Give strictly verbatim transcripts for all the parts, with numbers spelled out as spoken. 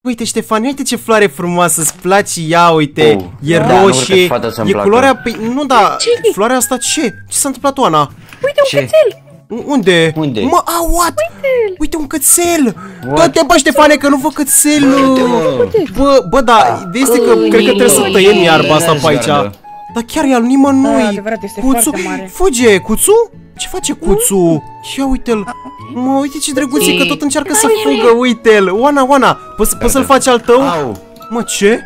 Uite, Ștefan, uite ce floare frumoasă, îți place ea, uite, oh, e da, roșie, e culoarea, pe... nu, da, ce? Floarea asta ce? Ce s-a întâmplat, Oana? Uite, un cățel! Unde? Unde? Mă, a, what? Uite, uite un cățel! Dă-te, bă, Ștefane, că nu văd cățelul! Bă, bă, da, de este că cred că trebuie să tăiem iarba asta pe aici. Dar chiar e al nimănui. Cuțu, fuge, Cuțu? Ce face Cuțu? Ia uite-l. Mă, uite ce drăguț e, că tot încearcă să fugă, uite-l. Oana, Oana, poți să-l faci al tău? Mă, ce?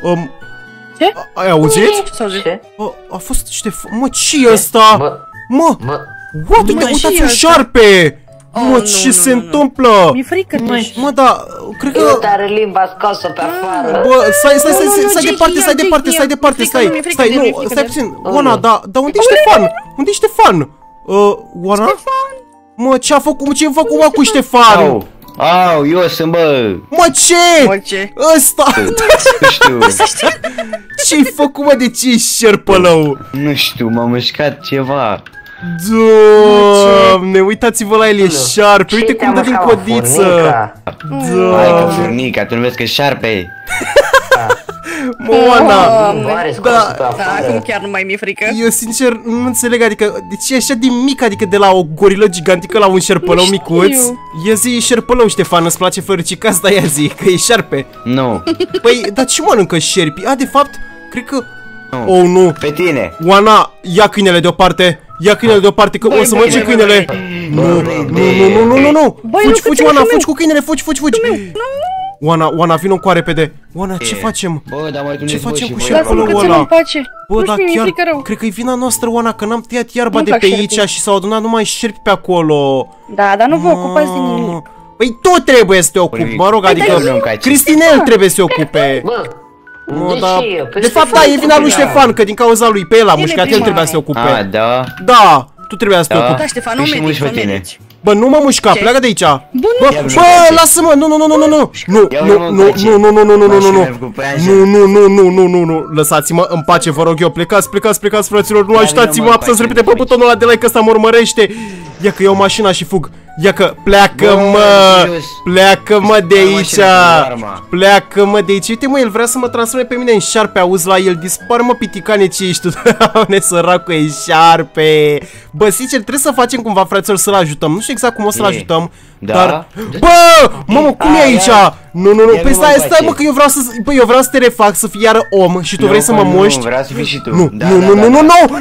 Ce? Ai auzit? Ce? A fost Ștefan. Mă, ce e ăsta? Mă, what? Uite, uitați un șarpe! Mă, ce se întâmplă? Mi-e frică, mă, da, cred că... Uite, are limba scoasă pe afară. Bă, stai, stai, stai, stai departe, stai departe, stai departe, stai, stai, nu, stai puțin. Oana, da, dar unde-i Ștefan? Unde-i Ștefan? Oana? Mă, ce-a făcut, ce-a făcut mă cu Ștefan? Au, eu sunt, bă. Mă, ce? Mă, ce? Ăsta! Nu știu. Ce-ai făcut, mă, de ce-i șerpălău? Nu știu, m-a mușcat ceva. Doamne, uitați-vă la el, e șarpe, uite cum dă din codiță. Hai că furnica, tu nu vezi că e șarpe. Mă, Oana, da, acum chiar nu mai mi-e frică. Eu sincer nu înțeleg, adică, de ce e așa de mic, adică de la o gorilă gigantică la un șerpălău micuț? Ia zi, e șerpălău, Ștefan, îți place floricica asta, ia zi, că e șarpe. Nu. Păi, dar ce mănâncă șerpii? A, de fapt, cred că... Oh, nu. Pe tine. Oana, ia câinele deoparte. Ia câinele deoparte, că o să mănânce câinele. Nu, nu, nu, nu, nu, nu. Fugi, fugi, Oana, fugi cu câinele, fugi, fugi, fugi. Oana, Oana, vină încoa repede. Oana, ce facem? Ce facem cu șerpălăul ăla? Bă, dar chiar, cred că e vina noastră, Oana, că n-am tăiat iarba de pe aici și s-au adunat numai șerpi pe acolo. Da, dar nu vă ocupați de nimic. Păi tu trebuie să te ocupi, mă rog, adică Cristinel trebuie să se ocupe. Mă, da. De fapt, da, e vina lui Ștefan, că din cauza lui pe el a mușcat, el trebuia să se ocupe. Ah, da? Da, tu trebuia să te ocupi. Da, Ștefan, nu medici, nu medici. Bă, nu mă mușca, pleacă de aici. Bă, bă, lasă-mă, nu, nu, nu, nu, nu, nu. Nu, nu, nu, nu, nu, nu, nu, nu, nu, nu. Nu, nu, nu, nu, nu, nu, nu. Lăsați-mă în pace, vă rog eu. Plecați, plecați, plecați, fraților. Nu ajutați-mă, apăsați repede pe butonul ăla de like, că ăsta mă urmărește. Ia că iau mașina și fug. Ia că pleacă, mă. Pleacă, mă, de aici. Pleacă, mă, de aici. Uite, mă, el vrea să mă transforme pe mine în șarpe. Auzi la el, dispar, mă, piticane, ce ești tu? Doamne, săracul, e șarpe. Bă, sincer, trebuie să facem cumva, fraților, să-l ajutăm. Nu știu exact cum o să-l ajutăm. Dar, bă, mă, cum e aici? Nu, nu, nu, păi stai, stai, mă, că eu vreau să, băi, eu vreau să te refac, să fii iară om și tu vrei să mă muști? Nu, vreau să fii și tu. Nu, nu, nu, nu, nu, nu,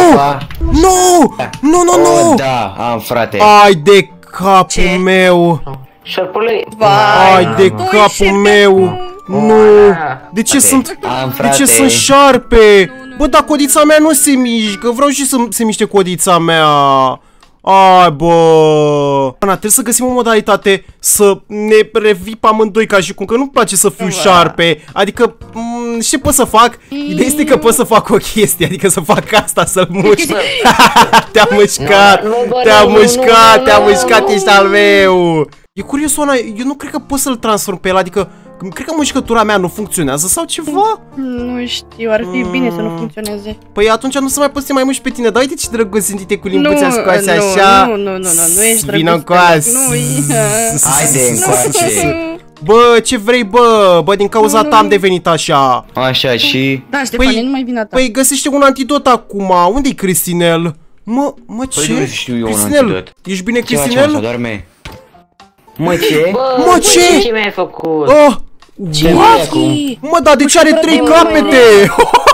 nu, nu, nu, nu. Da, am, frate. Ai de capul meu. Șerpălăi. Ai de capul meu. Nu. De ce sunt, de ce sunt șarpe? Bă, dar codița mea nu se mișcă, vreau și să se miște codița mea. Ai, bă. Ana, trebuie să găsim o modalitate să ne revip amândoi ca și cum, că nu-mi place să fiu șarpe. Adică, ce pot să fac? Ideea este că pot să fac o chestie, adică să fac asta, să-l mușc. Te-am mușcat, te-am mușcat, te-am mușcat, ești al meu. E curios, Ana, eu nu cred că pot să-l transform pe el, adică cred că mușcătura mea nu funcționează sau ceva? Nu știu, ar fi bine să nu funcționeze. Păi atunci nu se mai poți să mai muști pe tine, dar uite ce drăguț sunt cu limbuța scoase așa. Nu, nu, nu, nu, nu ești drăguț. Vină încoas. Haide încoace. Bă, ce vrei, bă? Bă, din cauza ta am devenit așa. Așa și? Da, Ștefanie, nu mai vina ta. Păi găsește un antidot acum. Unde-i Cristinel? Mă, mă, ce? Păi nu știu eu un Cristinel, antidot. ești bine, Ce facem, Cristinel? să doarme? Mă, ce? Mă, ce? Ce mi-ai făcut? Oh, what? Mă, dar de ce are trei capete?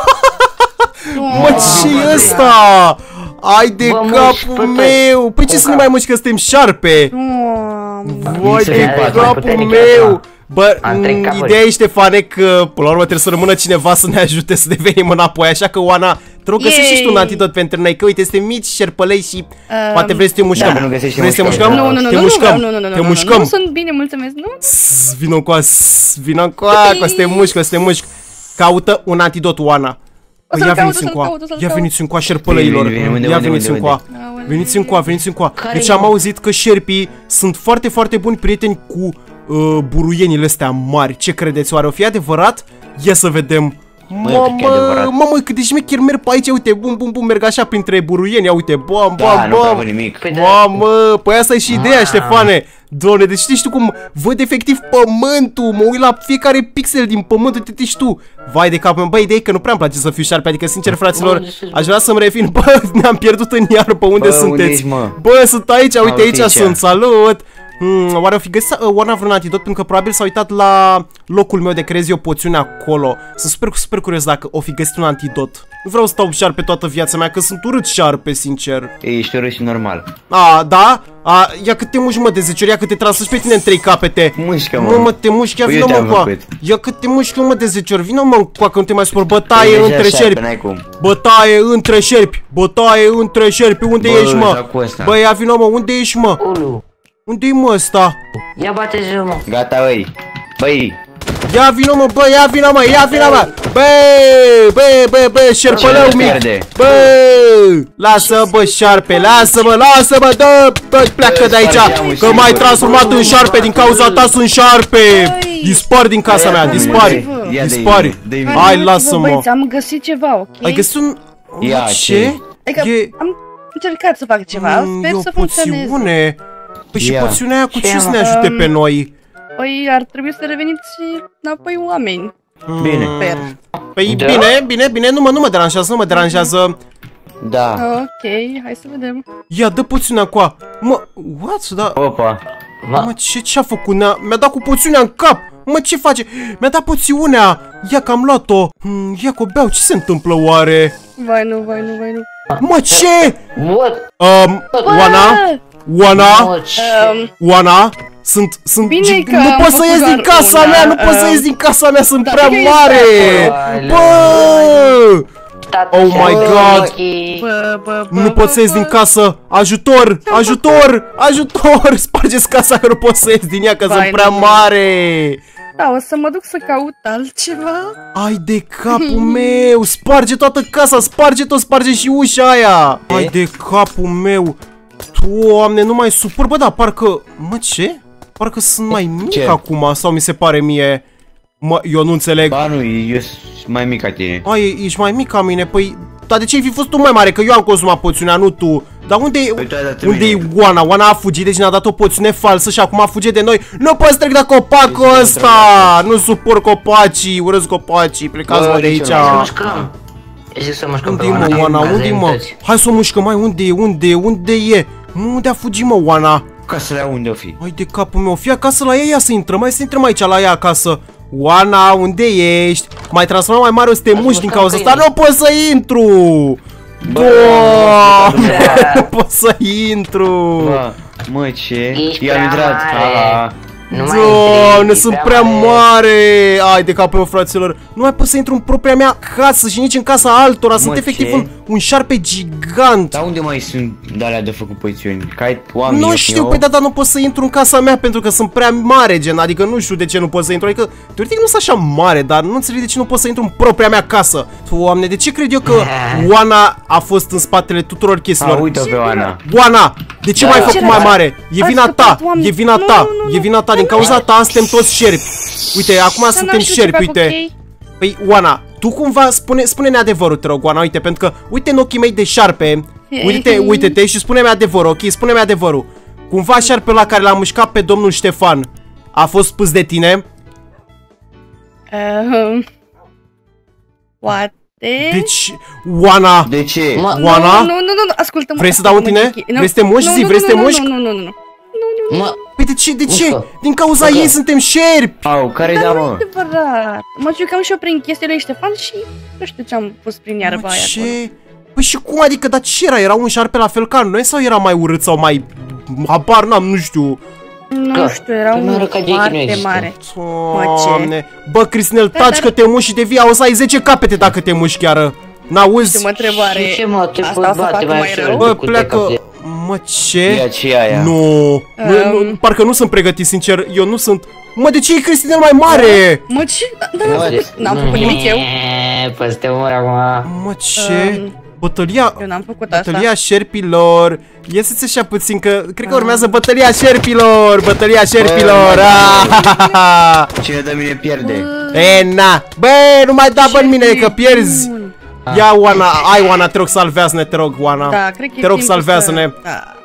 Mă, ce-i ăsta? Ai de capul meu! Păi ce să ne mai muști că suntem șarpe? Vai de capul meu! Bă, ideea e, Ștefane, că până la urmă trebuie să rămână cineva să ne ajute să devenim înapoi. Așa că, Oana, te rog, găsești și tu un antidot pentru noi. Că uite, suntem mici șerpălei și poate vrei să te mușcăm. Vrei să te mușcăm? Nu, nu, nu, te mușcăm. Nu, nu, nu, te mușcăm. Nu sunt bine, mulțumesc, nu? Vino încoa, vino încoa, că să te mușc, că să te mușc. Caută un antidot, Oana. Ia veniți încoa, ia veniți încoa, șerpălăilor. Ia veniți încoa. Veniți încoa, veniți încoa. Deci am auzit că șerpii sunt foarte, foarte buni prieteni cu uh, buruienile astea mari. Ce credeți? Oare o fi adevărat? Ia să vedem. Mamă, mamă, cât de șmecher merg pe aici, uite, bum, bum, bum, merg așa printre buruieni, ia uite, bam, bam, bam. Mamă, păi asta e și ideea, Ștefane. Doamne, deci știi tu cum văd efectiv pământul, mă uit la fiecare pixel din pământ, uite-te și tu. Vai de capul meu, bă, ideea e că nu prea îmi place să fiu șarpe, adică sincer, fraților, aș vrea să-mi revin, bă, ne-am pierdut în iarbă, unde Bă, sunteți? unde ești, mă? Bă, sunt aici, uite, aici aici. sunt, salut! Hmm, oare o fi găsit uh, Oana vreun antidot? Pentru că probabil s-a uitat la locul meu de creez eu poțiune acolo. Sunt super, super curios dacă o fi găsit un antidot. Nu vreau să stau șarpe toată viața mea, că sunt urât șarpe, sincer. Ei, ești urât și normal. A, da? A, ia că te muști, mă, de zece ori, ia că te transferi pe tine în trei capete. Mușcă, mă. Nu, mă, te mușchi, ia Păi vină, eu mă, te-am coa. făcut. Ia că te mușchi, mă, de zece ori, vină, mă, coa, că nu te mai supăr. Bătaie Păi, între deja șarpe, șerpi. n-ai cum. Bătaie între șerpi. Bătaie între șerpi. Unde Bă, ești, mă? joc cu ăsta. Bă, ia vină, mă, unde ești, mă? Ulu. Unde-i, mă, ăsta? Ia bate jeu, mă. Gata, băi. Băi, Ia vină, mă, bă, ia vină, mă, ia vină, mă. Bă, bă, bă, bă, șerpălău Ce mic. pierde? Bă, lasă, bă, șarpe, lasă-mă, lasă-mă, dă, bă, pleacă de aici, că m-ai transformat în șarpe, din cauza ta sunt șarpe. Dispar din casa mea, dispari, Ia de-i- dispari. de-i- Hai, lasă-mă. Băieți, am găsit ceva, ok? Ai găsit un... Ia, Mă, ce? ce? Adică E... am încercat să fac ceva, Mm, sper e o să funcționeze. poțiune. Păi și Ia. poțiunea aia cu ce Ce, să ne mă? ajute pe Um, noi? Păi ar trebui să reveniți înapoi oameni. Bine. Sper. Păi Da? bine, bine, bine, nu mă, nu mă deranjează, nu mă deranjează. Da. Ok, hai să vedem. Ia, dă poțiunea cu a. Mă, what? Da, Opa. mă, Ma. ce, ce-a făcut? Ne-a, mi-a dat cu poțiunea în cap. Mă, ce face? Mi-a dat poțiunea. Ia că am luat-o. Hmm, ia că o beau, ce se întâmplă oare? Vai nu, vai nu, vai nu. Mă, ce? What? Um, Oana? Ah, Oana? Mă, ce? um, Oana? Sunt, sunt, Bine gig- că nu am pot să făcut ies din doar casa una, mea, nu pot să uh, ies din casa mea, sunt da, prea că e mare. acolo. Bă! Tata, Oh my și-a God. ochii. bă, bă, bă, Nu pot să ies din casă! Ajutor! Ajutor! Ajutor! Spargeți casa că nu pot să ies din ea, că Vai, sunt prea nu. mare! Da, o să mă duc să caut altceva. Ai de capul meu! Sparge toată casa! Sparge tot! Sparge și ușa aia! Ai de capul meu! Doamne, nu mai supăr! Bă, da, parcă... Mă, ce? Parcă sunt mai mic Ce? acum, sau mi se pare mie... Mă, eu nu înțeleg. Ba nu, eu sunt mai mic ca tine. Ai, ești mai mic ca mine? Păi... Dar de ce ai fi fost tu mai mare? Că eu am consumat poțiunea, nu tu. Dar unde e... Păi tu ai dat Unde e mine. Oana? Oana a fugit, deci ne-a dat o poțiune falsă și acum a fugit de noi. Nu poți trec de copacul Deci, ăsta! Nu suport copacii, urăsc copacii, plecați-mă Bă, de de aici. ce Hai să mușcăm. Zic să mușcăm pe Unde e, mă, Oana? Ca Unde e, mă? zărități. Hai să o mușcăm, mai unde e? Unde e? Unde e? Nu, unde a fugit, mă, Oana? Casă la unde o fi? Hai de capul meu, fii acasă la ea, ia să intrăm, hai să intrăm aici la ea acasă. Oana, unde ești? M-ai transformat mai mare, o să te muști din cauza asta, nu pot să intru! Doamne, nu pot să intru! Bă, mă, ce? Ești I-am prea intrat. mare. Ha, Nu mai Doamne, intri, sunt prea mare! Ai de capul meu, fraților! Nu mai pot să intru în propria mea casă și nici în casa altora, sunt Mă, efectiv ce? un, un șarpe gigant! Dar unde mai sunt de-alea de făcut poțiuni? Că ai oameni Nu eu- știu, eu? păi da, dar nu pot să intru în casa mea pentru că sunt prea mare, gen, adică nu știu de ce nu pot să intru, adică, teoretic nu sunt așa mare, dar nu înțeleg de ce nu pot să intru în propria mea casă. Doamne, de ce cred eu că Oana a fost în spatele tuturor A, chestiilor? uite-o pe Oana. Oana, de ce Da. m-ai Ce făcut mai era? mare? E Ați vina ta, scăpat, oameni. e vina Nu, ta, nu, nu, e vina ta, din cauza ta suntem toți șerpi. Uite, acum Să suntem n-am știut șerpi, ceva cu uite. chei. Păi, Oana, tu cumva, spune, spune-ne adevărul, te rog, Oana, uite, pentru că, uite în ochii mei de șarpe, uite-te, uite-te și spune-mi adevărul, ok? Spune-mi adevărul. Cumva șarpele la care l-a mușcat pe domnul Ștefan a fost spus de tine? Um, Poate... Deci, Oana, De ce? Mă, Oana? Nu, nu, nu, nu, ascultă-mă. Vrei să dau în tine? ascultă-mă, Vrei să te mușci, nu, zi? nu, Vrei să nu, te nu, mușci? Nu, nu, nu, nu, nu. mă, Păi de ce, de ce? Mușcă. Din cauza Mușcă. ei suntem șerpi! Au, care da, Dar nu mă? e adevărat. Mă jucam și eu prin chestiile lui Ștefan și nu știu ce am pus prin iarba Mă, aia acolo. ce? Păi și cum adică, dar ce era? Era un șarpe la fel ca noi sau era mai urât sau mai... Habar n-am, nu știu. Nu Că, știu, era primul un rând că Jackie nu foarte există. mare. Doamne. Bă, Cristinel, Da, taci dar- că te muși și devii, o să ai zece capete dacă te muși chiar. N-auzi? Mă întrebare. Și ce, mă, te Asta pot o să bate facă mai mai ușor rău? Bă, decât pleacă... de cap Mă, ce? E aceea aia. Nu. Nu, nu, parcă nu sunt pregătit, sincer, eu nu sunt... Mă, de ce e Cristinel mai mare? Mă, ce? Da, da, de- n-am făcut, n-am făcut nimic eu. Păi să te omori acum. Mă, ce? Um, Bătălia... Eu n-am făcut asta. Bătălia șerpilor. Ieseți așa puțin că cred că urmează bătălia șerpilor. Bătălia șerpilor. Ah! Cine dă mine pierde. E, na. Bă, nu mai da bă în mine că pierzi. Bun. Ia, Oana, ai, Oana, te rog, salvează-ne, te rog, Oana. Da, cred că e Te rog, timpul salvează-ne. să- Da.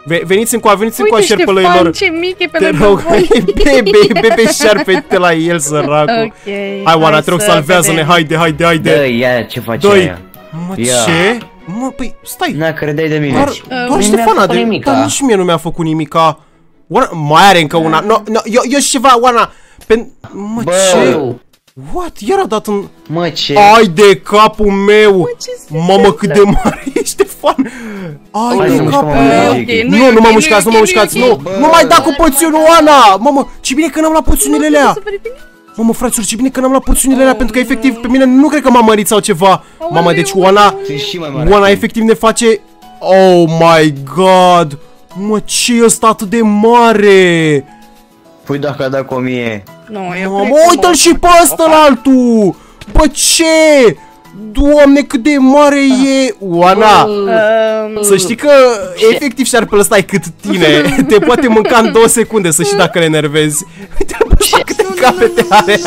Veniți încoa, veniți încoa, Uite, șerpălăilor. Ștefan, ce mic e pe Te lângă rog, voi. bebe, bebe șarpe-te la el, săracul. Ok. Hai, Oana, hai te rog, să salvează-ne, vedem. haide, haide, Dă, haide. ia, ce face Doi. aia? Mă, Ia. ce? Mă, păi, stai. Na, credeai de mine. Doar, Uh, doar nu mi-a Ștefana, făcut de, nimica. dar nici mie nu mi-a făcut nimica. Oana, mai are încă una. No, no, eu, eu și ceva, Oana. Pen... Mă, Bă. ce? What? Iar a dat un... Mă, ce? Ai de capul meu! ce se Mamă, cât de mare e, Ștefan! Ai Hai, de nu capul mișcă, mă, meu! ok. Nu, Nu, e nu ok, mă nu mușcați, e nu mă ok, mușcați, nu e nu! ok. Nu mai da cu poțiunul, Oana! Mamă, ce bine că n-am luat poțiunile alea! Să vedem. Mamă, fraților, ce bine că n-am luat poțiunile alea, pentru că efectiv pe mine nu cred că m-am mărit sau ceva. Mamă, deci Oana, Sunt și mai mare. Oana efectiv ne face... Oh my god! Mă, ce e ăsta atât de mare? Păi dacă a dat cu o mie. Nu, eu Mamă, cred că uite-l mă- și pe ăsta la altul! Bă, ce? Doamne, cât de mare e! Oana, Um, să știi că efectiv șarpele ăsta e cât tine. Te poate mânca în două secunde, să știi dacă le enervezi. Uite-l pe ăsta câte capete are.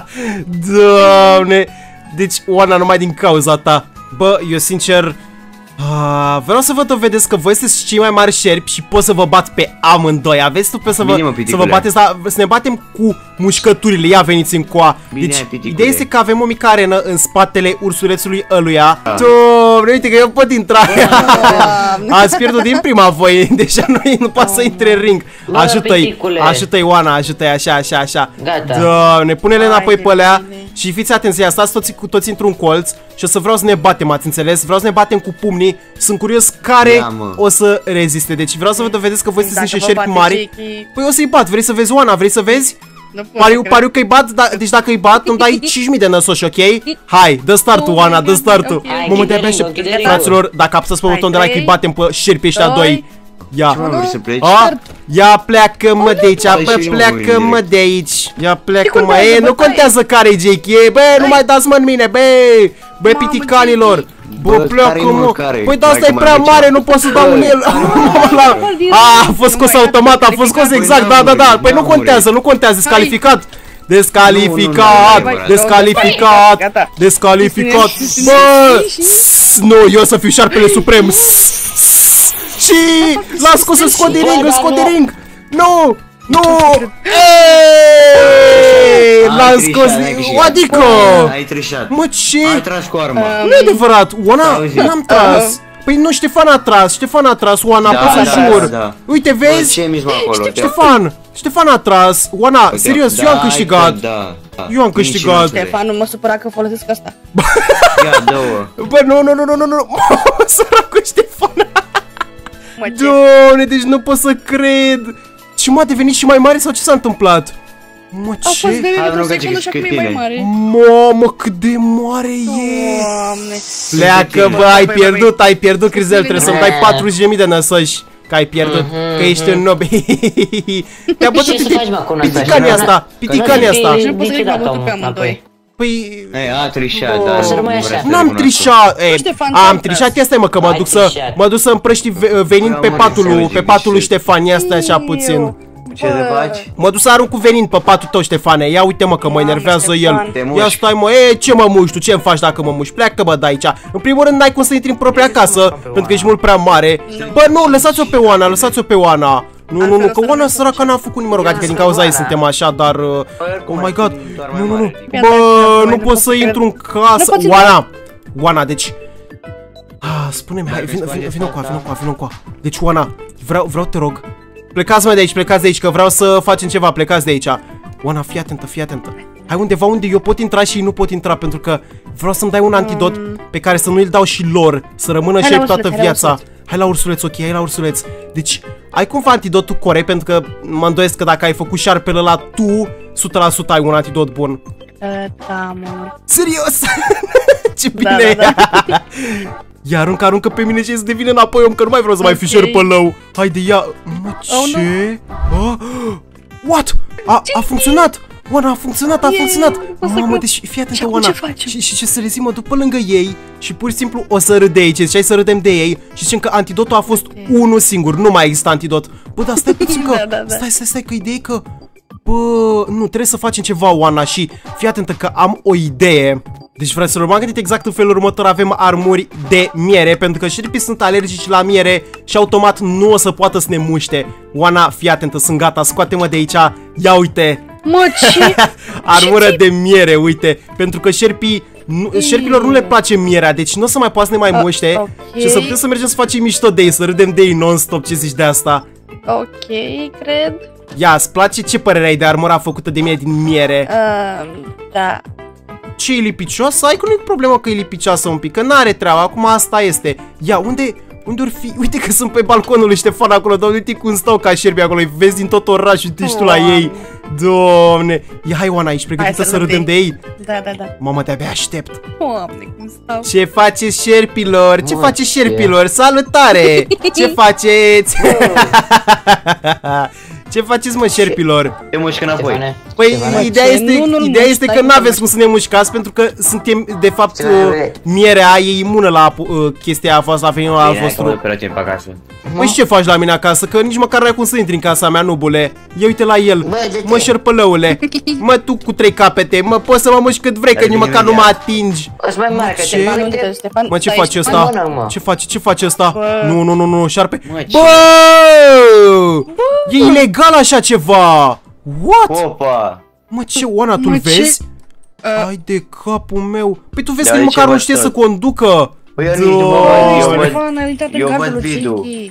Doamne. Deci, Oana, numai din cauza ta. Bă, eu sincer... Uh, vreau să vă dovedesc că voi sunteți cei mai mari șerpi și pot să vă bat pe amândoi. Aveți tu pe să vă, Bine, mă, să vă piticule. bateți, dar să ne batem cu mușcăturile. Ia veniți încoa. Bine, Deci, piticule. ideea este că avem o mică arenă în spatele ursulețului ăluia. Doamne, uite că eu pot intra. Ați pierdut din prima voi. Deja nu, nu poate să intre în ring. Bă, Ajută-i, piticule. ajută-i, Oana, ajută-i, așa, așa, așa. Gata. Doamne, pune-le înapoi Hai pe de alea. bine. Și fiți atenți, ia, stați toți, cu toți într-un colț și o să vreau să ne batem, ați înțeles? Vreau să ne batem cu pumnii. Sunt curios care Ia, mă. o să reziste. Deci vreau să vă dovedesc că voi sunteți Dacă niște vă șerpi bate mari. Jackie, Păi o să-i bat, vrei să vezi, Oana? Vrei să vezi? nu pot Pariu, să cred. pariu că-i bat, da, deci dacă îi bat, îmi dai cinci mii de năsoși, ok? Hai, dă startul, Oana, dă startul. Ok. Hai, Mă, mă, închide de-abia ring-ul, aștept. închide ring-ul. Fraților, dacă apăsați pe Hai, butonul de like, îi trei, batem pe șerpii ăștia doi, doi. Ia. Ce mă, vrei să pleci? A, ia pleacă mă de aici, Hai bă, și eu, pleacă mă, mă de aici. Ia plecă Ce mă, contează, e, bă, nu tai? contează care e Jake, e, bă, nu mai dați mă în mine, bă, bă, Mamă, piticanilor. Jake. Bă, Bă, pleacă care-i, mă, mă, care? păi da, Hai asta e că prea mai mare, merge. nu pot să dau în el. A, a fost scos automat, a fost scos exact, da, da, da, păi nu contează, nu contează, descalificat. Descalificat, Nu, nu, nu, descalificat, Gata. descalificat. Susține- Bă, susține și- s- nu, eu o să fiu șarpele suprem. S- s- Și l-a scos, îl scot din ring, îl scot din ring. Nu, nu. Eeeeee, Ai l-am trișat, scos ai din... câștigat. Adică, Ai trișat. mă, ce? Ai tras cu arma. Nu e adevărat, Oana, Auzi. n-am tras. Păi nu, Ștefan a tras, Ștefan a tras, Oana, Da, pot să da, jur. da, da. Uite, Bă, vezi? ce mici mă acolo? Te- Ștefan, Ștefan a tras. Oana, Uite, serios, da, eu am hai câștigat. că Da, da. Eu am câștigat. Nici nu Ștefan, nu mă supăra că folosesc asta. Ia, dă-o. Bă, nu, nu, nu, nu, nu, nu. Săracul Ștefan. Mă, ce? Doamne, deci nu pot să cred. Și m-a devenit și mai mare sau ce s-a întâmplat? Mă, A fost de ce? Hai, într-o nu, că secundă ce și acum e cât mai bine. mare. Mamă, cât de mare e. Doamne. Pleacă, bă, ai pierdut, ai pierdut, Crizel, trebuie să-mi dai bine. patruzeci de mii de năsăși. Că ai pierdut, că ești un nob. Te-a bătut Ce să faci, mă, cu un piticania asta? asta, piticania asta. Nu pot să cred că am bătut pe amândoi. Păi, Ei, a trișat, dar Să nu rămâi vrea așa. să n-am recunoască. trișat, e, Ștefan, am ți-am trișat, tras. ia stai mă că mă Ai duc să, trișat. mă duc să împrăști ve- venin pe Mă, patul mă, lui, înțelegi, pe patul lui știi. Ștefan, ia stai așa puțin. Ce de faci? Mă duc să arunc cu venin pe patul tău, Ștefane, ia uite mă că mă Mamă, enervează Ștefan. el. Te Ia muști. stai mă, e, ce mă muști tu, ce-mi faci dacă mă muști? Pleacă bă de aici. În primul rând n-ai cum să intri în propria casă, pentru că ești mult prea mare. Bă, nu, lăsați-o pe Oana, lăsați-o pe Oana. Nu, nu, nu, că Oana săraca n-a făcut nimic, mă rog, adică din cauza ei suntem așa, dar... uh, Oh my god, nu, nu, nu, bă, nu pot să intru în casă. poți Oana, Oana, deci... Ah, spune-mi, hai, vină, vină, vină cu vină cu vină cu Deci, Oana, vreau, vreau, te rog, plecați mai de aici, plecați de aici, că vreau să facem ceva, plecați de aici. Oana, fii atentă, fii atentă. Hai undeva unde eu pot intra și ei nu pot intra, pentru că vreau să-mi dai un antidot pe care să nu îl dau și lor, să rămână Hai și la toată ursuleț, hai la viața. ursuleț. Hai la ursuleț, ok, hai la ursuleț. Deci, ai cumva antidotul corect, pentru că mă îndoiesc că dacă ai făcut șarpele ăla, tu, o sută la sută ai un antidot bun. Uh, Da, mă. Serios? Ce Da, bine! da, Ia aruncă, aruncă pe mine și să devine înapoi, om, că nu mai vreau să mai fi Ok. șerpălău. Haide, ia. Mă, Oh, ce? Ah, what? A, a funcționat! Oana, a funcționat, a Yay, funcționat! nu pot să Mamă, cred. deci fii Și atentă, acum Oana. ce facem? Și, și ce să le zic, mă duc pe lângă ei și pur și simplu o să râd de ei. Ce ziceai să râdem de ei și zicem că antidotul a fost unul singur, nu mai există antidot. Bă, dar stai puțin că... Da, da, da. Stai, stai, stai, că ideea e că... Bă, nu, trebuie să facem ceva, Oana, și fii atentă că am o idee. Deci, fraților, m-am gândit exact în felul următor. Avem armuri de miere, pentru că șerpii sunt alergici la miere și automat nu o să poată să ne muște. Oana, fii atentă, sunt gata, scoate-mă de aici. Ia uite. Mă, ce? Armură de miere, uite. Pentru că șerpii, nu, șerpilor nu le place mierea, deci nu o să mai poată să ne mai muște. Uh, okay. Și să putem să mergem să facem mișto de ei, să râdem de ei non-stop. Ce zici de asta? Ok, cred. Ia, îți place? Ce părere ai de armura făcută de mine din miere? Uh, da. Ce, e lipicioasă? Ai cu nu problemă că e lipicioasă un pic, că n-are treaba, acum asta este. Ia, unde, unde or fi? Uite că sunt pe balconul lui Ștefan acolo, doamne, uite cum stau ca șerpi acolo, îi vezi din tot orașul, uite și tu la ei. Doamne. Ia, hai, Oana, ești pregătită să, să râdem de ei? Da, da, da. Mamă, de-abia aștept. Doamne, cum stau. Ce faceți, șerpilor? Ce Mă, faceți, ce? șerpilor? Salutare! Ce faceți? Ce faceți, mă, șerpilor? Te mușcă înapoi. Stefane, Păi, Stefane, ideea ce? este, Nu, nu, nu, ideea nu, este stai că că nu aveți nu cum să ne mușcați, pentru că suntem, de fapt, Ce uh, vrei? mierea e imună la uh, chestia a fost la veninul al Bine, hai că mă vostru. duc pe la pe acasă. Păi și ce faci la mine acasă? Că nici măcar n-ai cum să intri în casa mea, nubule. Ia uite la el. Bă, de Mă, ce? șerpălăule. Mă, tu cu trei capete. Mă, poți să mă mușc cât vrei, că Dar nici bine, măcar nu bine. mă atingi. O să mai mare, că Ce? te Stefan, fac uite, Stefan. Mă, ce stai, face Stefan. ăsta? mână, mă. Ce face? Ce face ăsta? Bă. Nu, nu, nu, nu, șarpe. Mă, ce? Bă! E ilegal așa ceva. What? Opa! Mă, ce, Oana, tu-l Mă, ce? vezi? Uh. Ai de capul meu. Păi tu vezi Dar că de nici măcar ce nu văd știe tot? să conducă. Păi eu nici nu mă Doamne. văd, eu văd- Stefan, ai uitat în eu cardul văd lui video. Cinchi.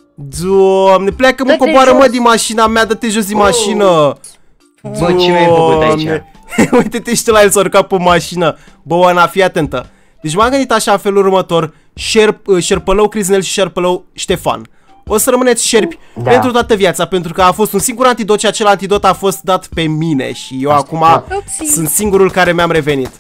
Doamne, pleacă, mă, Dă-te coboară, mă, jos. din mașina mea, dă-te jos din mașină. Bă, ce mi-ai făcut aici? Doamne. Uite-te și tu la el să urca pe mașină. Bă, Oana, fii atentă. Deci m-am gândit așa în felul următor. Șerp, șerpălău Criznel și șerpălău Ștefan. O să rămâneți șerpi Da. pentru toată viața, pentru că a fost un singur antidot și acel antidot a fost dat pe mine și eu acum Upsi. sunt singurul care mi-am revenit.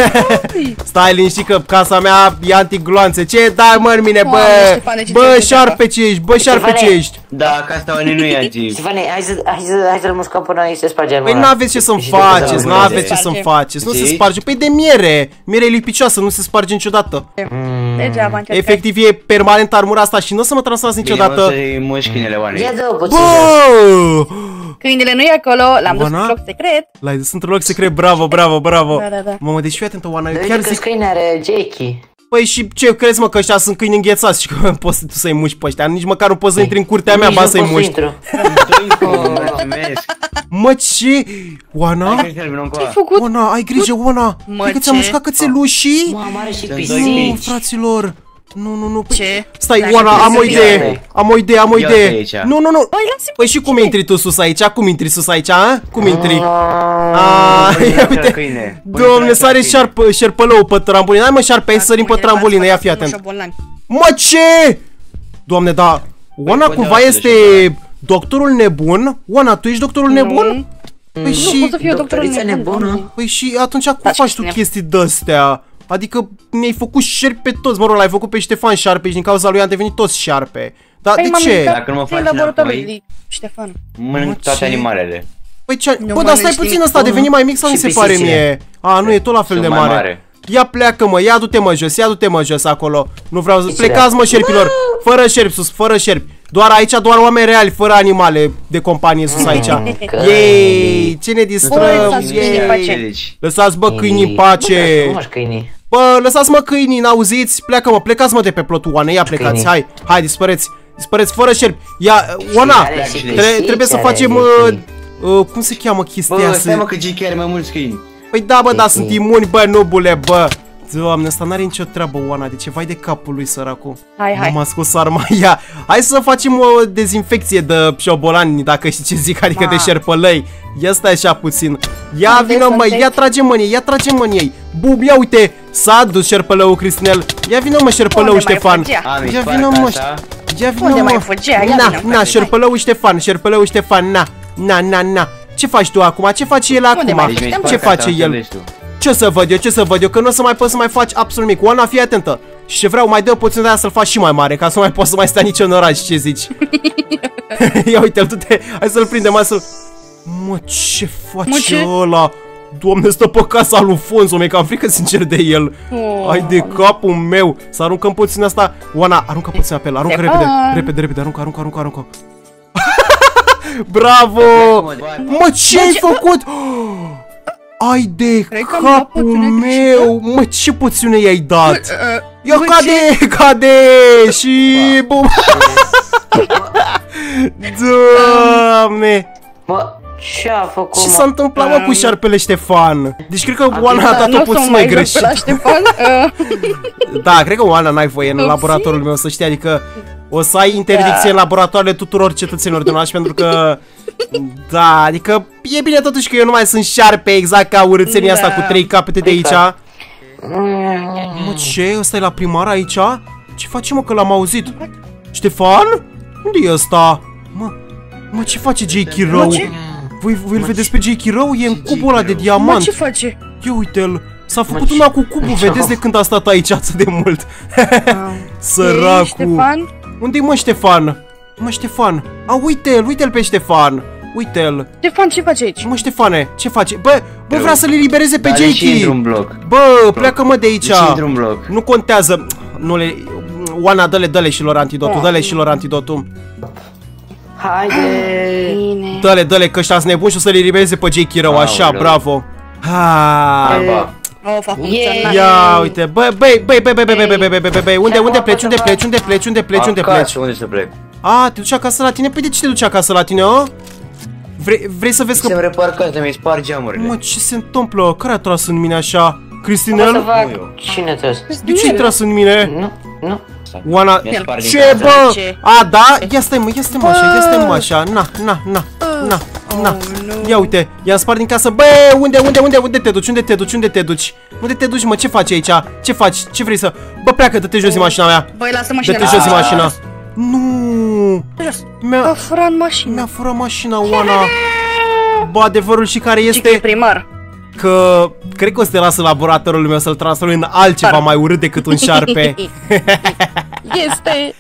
Stai liniștit că casa mea e antigloanțe. Ce dai, mă, în mine, bă? Doamne, Ștefane, ce Bă, ți-ai șarpe ce ești, bă, șarpe ce Ștefane. ești. Da, că asta oane nu e anti. Stefane, hai să, hai să, hai să-l mușcăm până îi se sparge Păi armura. n-aveți ce să-mi Și după faceți, să-l n-aveți ce mâneze. să-mi faceți, nu se Zici? sparge. Păi de miere, miere e lipicioasă, nu se sparge niciodată. Degeaba încercai. Efectiv e permanent armura asta și nu o să mă transformați Bine, mă, niciodată. să-i mușchi câinele oane. Ia dă puțin. Bă! Câinele nu e acolo, l-am dus Oana? în loc secret. L-ai dus într-un loc secret, bravo, bravo, bravo. Da, da, da. Mamă, deci fii atentă, Oana, eu Uite chiar că zic. câine are Jackie. Păi și ce crezi, mă, că ăștia sunt câini înghețați și că poți tu să-i muști pe ăștia. Nici măcar nu poți să intri în curtea mea, Nici ba nu să-i pot muști. intru. Mulțumesc. Mă, ce? Oana? Hai că vină încoa. Ce-ai făcut? Oana, ai grijă, Oana. Mă, Cred că ți-am ce? mușcat cățelușii. Mamă, are și Sunt pisici. Nu, fraților. Nu, nu, nu. Păi- Ce? Stai, Dacă Oana, am o trebuie să idee. fie. Am o idee, am o Ia-te idee. aici. Nu, nu, nu. Băi, lasă-mă. Păi și cum intri tu sus aici? Cum intri sus aici, a? Cum intri? Mm. A, Păi, ia la uite. câine. Păi, Doamne, la sare câine. șarp, șerpălău pe trambulină. Hai, mă, șarpe, hai să sărim pe Acum, trambulină. Ia, fac fii atent. șobolani. Mă, ce? Doamne, da. Oana Păi, cumva poate este doctorul nebun? Oana, tu ești doctorul nebun? Păi Nu și... pot să fiu doctorul Doctorița nebun. nebună. Doamne. Păi și atunci cum Da, faci ce tu ținem? chestii de-astea? Adică mi-ai făcut șerpi pe toți, mă rog, l-ai făcut pe Ștefan șarpe și din cauza lui am devenit toți șarpe. Dar Păi, de m-am ce? uitat Dacă nu mă prin faci laboratorul înapoi- lui Ștefan. Mă, Mănânc toate ce? animalele. Păi ce? Nu Bă, dar stai mănânci puțin nimic. ăsta, a devenit mai mic sau Și mi se pare pisicile. mie? A, nu, e tot la fel Sunt de mai mare. mare. Ia pleacă, mă, ia du-te, mă, jos, ia du-te, mă, jos acolo. Nu vreau să... Pisicile. Plecați, mă, șerpilor. Fără șerpi sus, fără șerpi. Doar aici, doar oameni reali, fără animale de companie sus aici. Yay! Ce ne Băi, distrăm? lăsați câinii în pace. Yay! Lăsați, bă, câinii în Bă, pace. frumos câinii. Bă, lăsați, mă, câinii, n-auziți? Pleacă, mă, plecați, mă, de pe plotul, Oana, ia plecați, Câinii. hai, hai, dispăreți. Dispăreți fără șerpi. Ia, Oana, are și tre- pisici, trebuie să are facem... câini. Uh, uh, cum se cheamă chestia Bă, asta? stai mă că G are mai mulți câini. Păi da, bă, da, Câini. sunt imuni, bă, nubule, bă. Doamne, ăsta n-are nicio treabă, Oana, de ce vai de capul lui, săracul. Hai, hai. M-a scos arma, ia. Hai să facem o dezinfecție de șobolani, dacă știi ce zic, adică de Ma. șerpălăi. Ia stai așa puțin. Ia Unde vină, mă, sunteți? ia trage-mă în ei, ia trage-mă în ei. Bub, ia uite, s-a dus șerpălău Cristinel. Ia vină, mă, șerpălău Unde mai Ștefan. fugea? Am Ia spart vină, mă, casa. ia vină, Unde mă. mai fugea? Ia Na, vină, na, frate, șerpălău Ștefan, șerpălău Ștefan, na. Na, na, na. Ce faci tu acum? Ce face el acum? mai Deci mi-ai Ce Ce spart casa, face el? înțelegi tu. Ce să văd eu, ce să văd eu, că nu o să mai poți să mai faci absolut nimic. Oana, fii atentă. Și ce vreau, mai dă oportunitatea să-l faci și mai mare, ca să nu mai poți să mai stai nici în oraș, ce zici? Ia uite-l, tu te... Hai să-l prindem, hai să-l... Mă, ce face Mă, ce? ăla? Doamne, stă pe casa lui Fonzo, mi-e cam frică sincer de el. Oh. Hai de capul meu. Să aruncăm puțin asta. Oana, aruncă puțin pe el, aruncă Ștefan. repede, repede, repede, aruncă, aruncă, aruncă, aruncă. Bravo! Mă, ce ai făcut? Ai de Cred că am capul dat poțiune meu! Mă, ce poțiune i-ai dat? Uh, Ia bă, cade, cade și bum! Doamne! Mă, ce-a făcut, Ce mă? s-a întâmplat, mă, cu șarpele Ștefan? Deci cred că Oana a dat o nu o să poțiune mai greșită. la Ștefan. Uh, Da, cred că Oana n-ai voie în laboratorul meu, să știi, adică o să ai interdicție Da. în laboratoarele tuturor cetățenilor din oraș, pentru că... Da, adică e bine totuși că eu nu mai sunt șarpe exact ca urâțenia asta Da. cu trei capete de aici. Frică. Mă, ce? Ăsta e la primar aici? Ce face, mă, că l-am auzit? Ștefan? Unde e ăsta? Mă, mă, ce face J K rău? ce? Voi, voi îl vedeți pe J K rău? E în cubul ăla de mă, diamant. ce face? Ia uite-l. S-a făcut una cu cubul, vedeți de când a stat aici atât de mult. Ei, Săracu. Ștefan? Unde-i, mă, Ștefan? Mă, Ștefan. A, uite-l, uite-l pe Ștefan. Uite-l. Ștefan, ce faci aici? Mă, Ștefane, ce face? Bă, bă, vrea să-l elibereze pe Dar ieși J într-un K. bloc. Bă, pleacă, mă, de aici. Ieși într-un bloc. Nu contează. Nu le... Oana, dă-le, dă-le și lor antidotul, dă-le și lor antidotul. Haide! Bine. Dă-le, dă-le, că ăștia-s nebuni și o să-l elibereze pe J K rău, așa, Aoleu. bravo. Ha. Ba. O, fac Yeah. funcționare. Ia uite, băi, băi, băi, băi, băi, băi, băi, băi, băi, băi, băi, unde, unde pleci, unde pleci, unde pleci, unde pleci, unde pleci? Acasă, unde să plec? A, te duci acasă la tine? Păi de ce te duci acasă la tine, a? Vrei, vrei să vezi Să-mi că... repar casa, mi-ai spart geamurile. Mă, ce se întâmplă? Care a tras în mine așa? Cum să Cristinel? fac? eu. Cine trebuie? De ce ai tras în mine? Nu, nu. Oana... Mi-a spart din Ce, casă. bă? Ce? A, da? Ia stai, mă, ia stai, mă, așa, ia stai, mă, așa. Na, na, na, na, na. nu. Ia uite, i-am spart din casă. Bă, unde, unde, unde, unde te duci? Unde te duci? Unde te duci? Unde te duci, mă? Ce faci aici? Ce faci? Ce vrei să... Bă, pleacă, dă-te jos din mașina mea. Băi, lasă mașina. Dă-te jos din mașina. Nu. Jos. A Mi-a furat mașina. mi-a furat mașina, Oana. Bă, adevărul și care Ce este primar. că cred că o să te las în laboratorul meu să-l transform în altceva mai urât decât un șarpe. Este.